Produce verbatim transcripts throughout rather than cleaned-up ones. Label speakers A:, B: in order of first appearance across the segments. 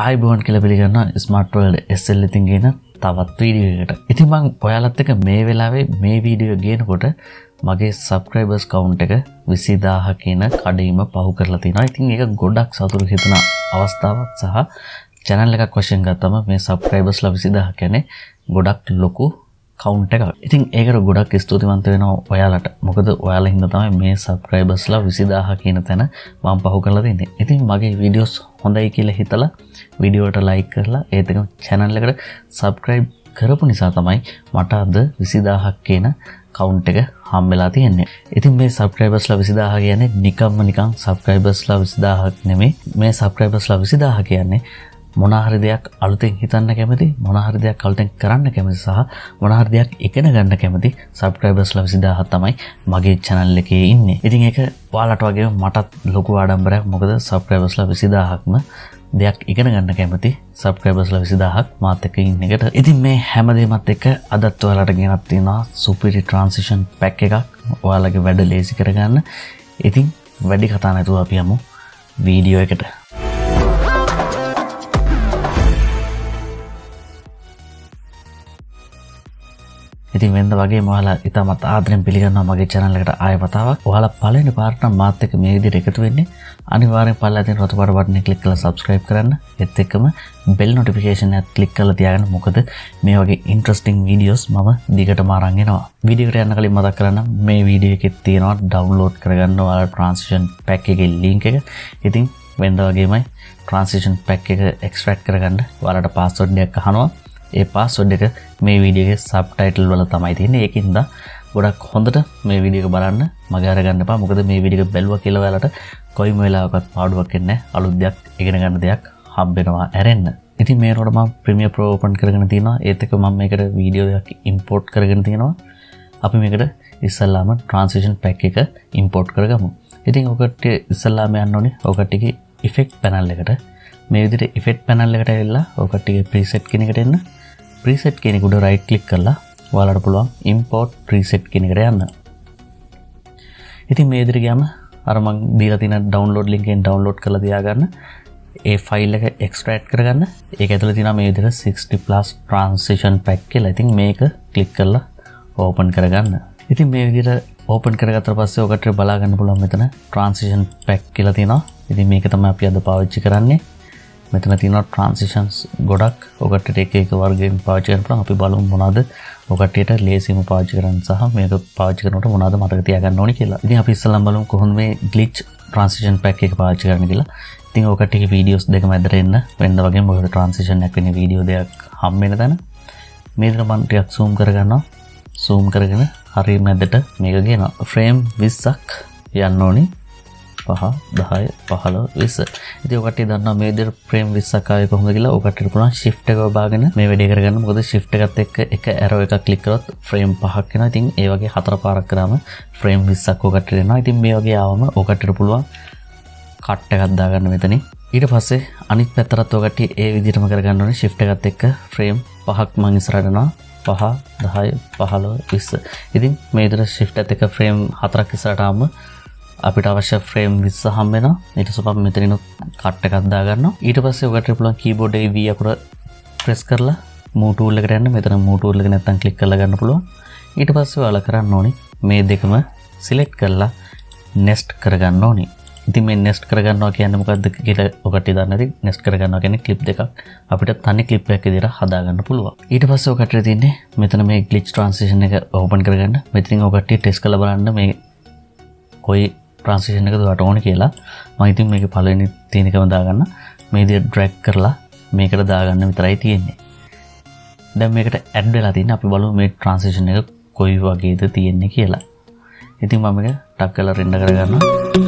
A: ආයිබෝන් කියලා පිළිගන්න smart world S L එකකින් ගෙන තවත් වීඩියෝ එකකට. ඉතින් මම ඔයාලත් එක්ක මේ වෙලාවේ මේ වීඩියෝ ගේනකොට මගේ සබ්ස්ක්‍රයිබර්ස් කවුන්ට් එක විසි දාහක් කියන කඩේම පහු කරලා තියෙනවා. ඉතින් ඒක ගොඩක් සතුටු හිතන අවස්ථාවක් සහ channel එකක් වශයෙන් ගත්තම මේ සබ්ස්ක්‍රයිබර්ස්ලා විසි දාහක් කියන්නේ ගොඩක් ලොකු කවුන්ට් එකක්. ඉතින් ඒකට ගොඩක් ස්තුතිවන්ත වෙනවා ඔයාලට. මොකද ඔයාලා හින්දා තමයි මේ සබ්ස්ක්‍රයිබර්ස්ලා විසි දාහක් කියන තැන මම පහු කරලා තින්නේ. ඉතින් මගේ වීඩියෝස් හොඳයි කියලා හිතලා වීඩියෝ එකට ලයික් කරලා ඒත් එකම channel එකට subscribe කරපු නිසා තමයි මට අද විසි දාහක් කියන කවුන්ට් එක හම්බෙලා තියෙන්නේ. ඉතින් මේ subscribersලා විසි දාහක් කියන්නේ නිකම්ම නිකන් subscribersලා විසි දාහක් නෙමෙයි. මේ subscribersලා විසි දාහක් කියන්නේ මොන හරි දෙයක් අලුතෙන් හිතන්න කැමති, මොන හරි දෙයක් අලුතෙන් කරන්න කැමති සහ මොන හරි දෙයක් ඉගෙන ගන්න කැමති subscribersලා විසි දාහක් තමයි මගේ channel එකේ ඉන්නේ. ඉතින් ඒක ඔයාලට වගේම මටත් ලොකු ආඩම්බරයක්. මොකද subscribersලා විසි දාහක්ම දෙයක් ඉගෙන ගන්න කැමති subscribersලා විසි දාහක් මාත් එක්ක ඉන්න එකට. ඉතින් මේ හැමදේමත් එක්ක අදත් ඔයාලට ගෙනත් තියෙනවා superior transition pack එකක් ඔයාලගේ වැඩ ලේසි කරගන්න. ඉතින් වැඩි කතා නැතුව අපි යමු වීඩියෝ එකට. ඉතින් වෙනද වගේම ඔයාලා ඉතාමත් ආදරෙන් පිළිගන්නවා මගේ channel එකට ආයෙ වතාවක්. ඔයාලා පළවෙනි පාරට නම් මාත් එක්ක මේ විදිහට එකතු වෙන්නේ අනිවාර්යෙන් පල්ලා තියෙන රතු පාට බටන් එක ක්ලික් කරලා subscribe කරන්න. ඒත් එක්කම bell notification එකත් ක්ලික් කරලා තියාගන්න. මොකද මේ වගේ interesting videos මම දිගටම අරන් එනවා. වීඩියෝ එකට යන්න කලින් මතක් කරගන්න මේ වීඩියෝ එකේ තියෙනවා download කරගන්න ඔයාලා transition pack එකේ link එක. ඉතින් වෙනද වගේමයි transition pack එක extract කරගන්න ඔයාලට password එකක් අහනවා. ඒ password එක මේ වීඩියෝ එකේ subtitle වල තමයි තියෙන්නේ. ඒකින්ද ගොඩක් හොඳට මේ වීඩියෝ එක බලන්න මගේ අරගන්න එපා. මොකද මේ වීඩියෝ එක බැලුවා කියලා ඔයාලට කොයිම වෙලාවකත් පාඩුවක් එන්නේ නැහැ. අලුත් දෙයක් ඉගෙන ගන්න දෙයක් හම්බෙනවා ඇරෙන්න. ඉතින් මේනකොට මම Premiere Pro open කරගෙන තියෙනවා. ඒත් එක්ක මම මේකට වීඩියෝ එකක් import කරගෙන තියෙනවා. අපි මේකට ඉස්සල්ලාම transition pack එක import කරගමු. ඉතින් ඔකට ඉස්සල්ලාම යන්න ඕනේ ඔකටගේ effect panel එකට. මේ විදිහට effect panel එකට ඇවිල්ලා ඔකටගේ preset කියන එකට එන්න. preset කියන එක උඩ right click කරලා ඔයාලට පුළුවන් import preset කියන එකට යන්න. ඉතින් මේ විදිහට ගියාම අර මම දීලා තියෙන download link එකෙන් download කරලා තියාගන්න. ඒ file එක extract කරගන්න. ඒක ඇතුලේ තියෙනවා මේ විදිහට sixty plus transition pack කියලා. ඉතින් මේක click කරලා open කරගන්න. ඉතින් මේ විදිහට open කරගත්තට පස්සේ ඔකට බලා ගන්න පුළුවන් මෙතන transition pack කියලා තියෙනවා. ඉතින් මේක තමයි අපි අද පාවිච්චි කරන්නේ. මෙතන තියෙනවා transitions ගොඩක්. ඔකට එක එක වර්ගයෙන් පාවිච්චි කරන්න පුළුවන්. අපි බලමු මොනවද ඔකටට ලේසියම පාවිච්චි කරන්න සහ මේක පාවිච්චි කරනකොට මොනවද මතක තියාගන්න ඕනේ කියලා. ඉතින් අපි ඉස්සෙල්ලාම බලමු කොහොමද මේ glitch transition pack එක පාවිච්චි කරන්න කියලා. ඉතින් ඔකට එක වීඩියෝස් දෙක මැදට එන්න වෙනද වගේම ඔකට transition එකක් වෙන වීඩියෝ දෙයක් හම් වෙන තැන මේ විදිහට මම ටිකක් zoom කරගන්නවා. zoom කරගෙන හරිය මැදට මේක ගේනවා. frame විස්සක් යන්න ඕනේ. පහ දහය පහළොව විස්ස. ඉතින් ඔකට දන්නවා මේ විදිහට frame විස්සක් ආවේ කොහොමද කියලා. ඔකට පුළුවන් shift එක ඔබාගෙන මේ වැඩේ කරගන්න. මොකද shift එකත් එක්ක එක arrow එකක් click කරොත් frame පහක් වෙනවා. ඉතින් ඒ වගේ හතර පාරක් කරාම frame විස්සක් ඔකට එනවා. ඉතින් මේ වගේ ආවම ඔකට පුළුවන් cut එකක් දාගන්න මෙතනින්. ඊට පස්සේ අනිත් පැත්තට ඔකට ඒ විදිහටම කරගන්න ඕනේ. shift එකත් එක්ක frame පහක් මං ඉස්සරහට යනවා. පහ දහය පහළොව විස්ස. ඉතින් මේ විදිහට shift එකත් එක්ක frame හතරක් ඉස්සරහට ආවම අපිට අවශ්‍ය frame විස්ස හම්බ වෙනවා. ඊට පස්සේ අපි මෙතනින් cut එකක් දාගන්නවා. ඊට පස්සේ ඔකට පුළුවන් keyboard එකේ V අකුර press කරලා move tool එකට යන්න. මෙතන move tool එක නැත්තම් click කරලා ගන්න පුළුවන්. ඊට පස්සේ ඔයාලා කරන්න ඕනේ මේ දෙකම select කරලා nest කරගන්න ඕනේ. ඉතින් මේ nest කරගන්නවා කියන්නේ මොකද්ද කියලා ඔකට දන්නේ නැති. nest කරගන්නවා කියන්නේ clip දෙකක් අපිට තනි clip එකක් විදිහට හදාගන්න පුළුවන්. ඊට පස්සේ ඔකට තියෙන්නේ මෙතන මේ glitch transition එක open කරගන්න. මෙතනින් ඔකට test කරලා බලන්න මේ කොයි transition එකද ඔයාලට ඕනේ කියලා. මම ඉතින් මේකේ පළවෙනි තියෙන එකම දාගන්න. මේ විදිහට drag කරලා මේකට දාගන්න විතරයි තියෙන්නේ. දැන් මේකට add වෙලා තියෙන්නේ. අපි බලමු මේ transition එක කොයි වගේද තියෙන්නේ කියලා. ඉතින් මම මේක ටක් කරලා render කරගන්නවා.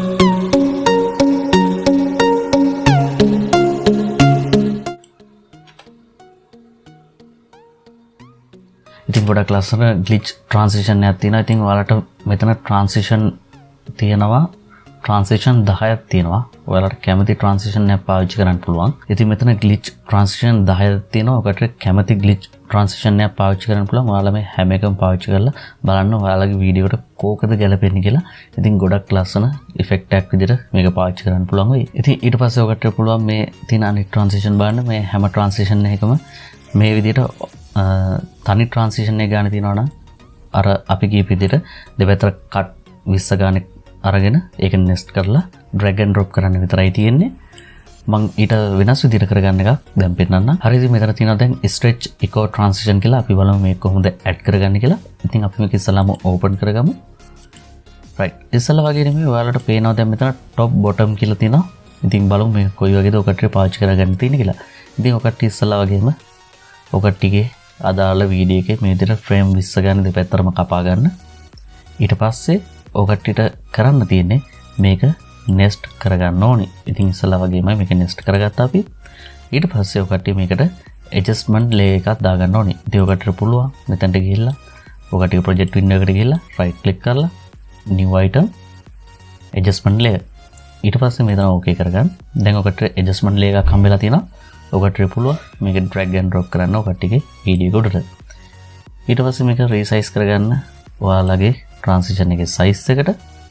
A: ඉතින් ගොඩක් ලස්සන glitch transition එකක් තියෙනවා. ඉතින් ඔයාලට මෙතන transition තියෙනවා ට්‍රාන්සිෂන් දහයක් තියෙනවා. ඔයාලට කැමති ට්‍රාන්සිෂන් එකක් පාවිච්චි කරන්න පුළුවන්. ඉතින් මෙතන ග්ලිච් ට්‍රාන්සිෂන් දහයක් තියෙනවා. ඔකට කැමති ග්ලිච් ට්‍රාන්සිෂන් එකක් පාවිච්චි කරන්න පුළුවන්. ඔයාලා මේ හැම එකම පාවිච්චි කරලා බලන්න ඔයාලගේ වීඩියෝ එකට කෝකද ගැලපෙන්නේ කියලා. ඉතින් ගොඩක් ලස්සන ඉෆෙක්ට් එකක් විදිහට මේක පාවිච්චි කරන්න පුළුවන් වෙයි. ඉතින් ඊට පස්සේ ඔකට පුළුවන් මේ තියෙන අනිත් ට්‍රාන්සිෂන් බලන්න. මේ හැම ට්‍රාන්සිෂන් එකකම මේ විදිහට තනි ට්‍රාන්සිෂන් එක ගන්න තියෙනවා නම් අර අපි කියපු විදිහට දෙපැත්තට කට් විස්ස ගානක් අරගෙන ඒක නෙස්ට් කරලා drag and drop කරන්න විතරයි තියෙන්නේ. මම ඊට වෙනස් විදිහට කරගන්න එකක් දැන් පෙන්නන්න. හරිද? මෙතන තියෙනවා දැන් stretch echo transition කියලා. අපි බලමු මේක කොහොමද add කරගන්නේ කියලා. ඉතින් අපි මේක ඉස්සලාම open කරගමු. right. ඉස්සලා වගේ නෙමෙයි ඔයාලට පේනවා දැන් මෙතන top bottom කියලා තියෙනවා. ඉතින් බලමු මේක කොයි වගේද ඔකට පාවිච්චි කරගන්න තියෙන්නේ කියලා. ඉතින් ඔකට ඉස්සලා වගේම ඔකට්ටිගේ අදාළ වීඩියෝ එකේ මේ විදිහට ෆ්‍රේම් විස්ස ගන්න දෙපැත්තටම කපා ගන්න. ඊට පස්සේ ඔකට්ටිට කරන්න තියෙන්නේ මේක නෙස්ට් කරගන්න ඕනි. ඉතින් ඉස්සලා වගේමයි මේක නෙස්ට් කරගත්තා අපි. ඊට පස්සේ ඔකට්ටිය මේකට ඇඩ්ජස්ට්මන්ට් ලේයර් එකක් දාගන්න ඕනි. ඉතින් ඔකට්ටිට පුළුවන් මෙතනට ගිහිල්ලා ඔකට්ටිය ප්‍රොජෙක්ට් වින්ඩෝ එකට ගිහිල්ලා right click කරලා new item adjustment layer. ඊට පස්සේ මෙතන okay කරගන්න. දැන් ඔකට adjustment layer එකක් හම්බෙලා තියෙනවා. ඔකට පුළුවන් මේක drag and drop කරන්න ඔකට්ටිගේ වීඩියෝ එකට. ඊට පස්සේ මේක resize කරගන්න ඔයාලගේ transition එකේ size එකට.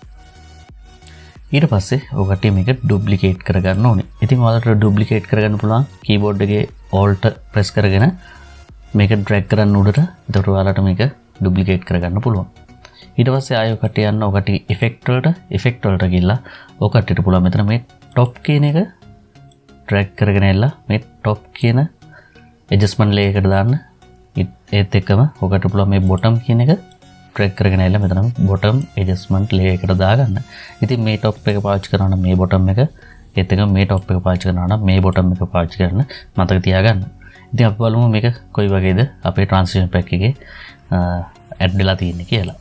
A: ඊට පස්සේ ඔකට මේක duplicate කරගන්න ඕනේ. ඉතින් ඔයාලට duplicate කරගන්න පුළුවන් keyboard එකේ alt press කරගෙන මේක drag කරන්න උඩට. එතකොට ඔයාලට මේක duplicate කරගන්න පුළුවන්. ඊට පස්සේ ආයෙ ඔකට යන්න ඔකට effect වලට effect වලට ගිහලා ඔකටට පුළුවන් මෙතන මේ top කියන එක drag කරගෙන එලා මේ top කියන adjustment layer එකට දාන්න. ඒත් එක්කම ඔකට පුළුවන් මේ bottom කියන එක drag කරගෙන එලා මෙතන bottom adjustment layer එකට දාගන්න. ඉතින් මේ top එක පාවිච්චි කරනවා නම් මේ bottom එක, ඒත් එක්කම මේ top එක පාවිච්චි කරනවා නම් මේ bottom එක පාවිච්චි කරන්න මතක තියාගන්න. ඉතින් අපි බලමු මේක කොයි වගේද අපේ transition pack එකේ add වෙලා තියෙන්නේ කියලා.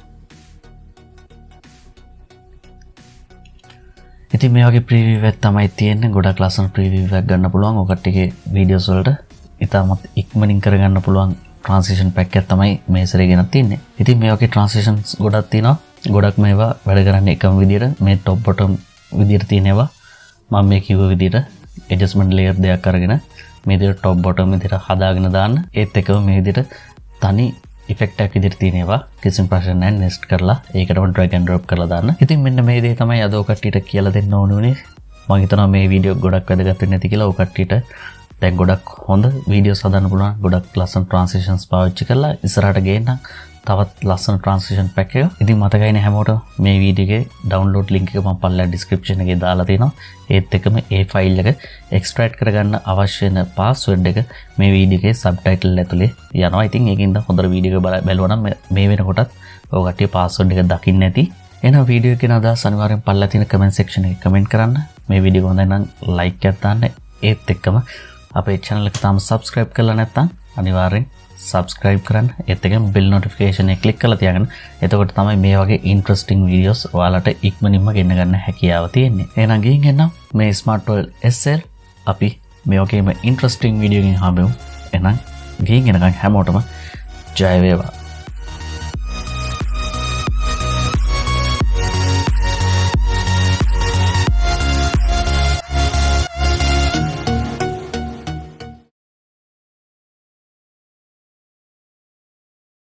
A: ඉතින් මේ වගේ ප්‍රීවියු එකක් තමයි තියෙන්නේ. ගොඩක් ලස්සන ප්‍රීවියු එකක් ගන්න පුළුවන්. ඔකට්ටිගේ වීඩියෝස් වලට ඉතාමත් ඉක්මනින් කරගන්න පුළුවන් ට්‍රාන්සිෂන් පැක් එකක් තමයි මේ සැරේ ගෙනත් තින්නේ. ඉතින් මේ වගේ ට්‍රාන්සිෂන්ස් ගොඩක් තියෙනවා. ගොඩක් මේවා වැඩ කරන්නේ එකම විදිහට මේ top bottom විදිහට තියෙනවා. මම මේ කිව්ව විදිහට adjustment layer දෙකක් අරගෙන මේ විදිහට top bottom විදිහට හදාගෙන දාන්න. ඒත් එකම මේ විදිහට තනි effect එකක් විදිහට තියෙනවා. කිසිම ප්‍රශ්න නැහැ. next කරලා ඒකටම drag and drop කරලා දාන්න. ඉතින් මෙන්න මේ දේ තමයි අද ඔකට්ටියට කියලා දෙන්න ඕනේ. මම හිතනවා මේ වීඩියෝ ගොඩක් වැදගත් වෙන්නේ නැති කියලා. ඔකට්ටියට දැන් ගොඩක් හොඳ වීඩියෝස් හදන්න පුළුවන්. ගොඩක් ලස්සන transitions පාවිච්චි කරලා ඉස්සරහට ගේන්න තවත් ලස්සන transition pack එක. ඉතින් මතකයිනේ හැමෝටම මේ වීඩියෝ එකේ download link එක මම පල්ලා description එකේ දාලා තියෙනවා. ඒත් එක්කම ඒ file එක extract කරගන්න අවශ්‍ය වෙන password එක මේ වීඩියෝ එකේ subtitle ඇතුලේ යනවා. ඉතින් ඒකින්ද හොඳට වීඩියෝ එක බලුවා නම් මේ වෙනකොටත් ඔය කට්ටිය password එක දකින්න නැති. එහෙනම් වීඩියෝ එකේ අදහස් අනිවාර්යෙන් පල්ලා තියෙන comment section එකේ comment කරන්න. මේ වීඩියෝ හොඳයි නම් like එකක් දාන්න. ඒත් එක්කම අපේ channel එක තාම subscribe කරලා නැත්නම් අනිවාර්යෙන් subscribe කරන්න. ඒත් එක්කම bell notification එක click කරලා තියාගන්න. එතකොට තමයි මේ වගේ interesting videos ඔයාලට ඉක්මනින්ම ගෙන්න ගන්න හැකියාව තියෙන්නේ. එහෙනම් ගිහින් එන්න මේ Smart World S L අපි මේ වගේම interesting video එකකින් හම්බෙමු. එහෙනම් ගිහින් එනකන් හැමෝටම ජය වේවා.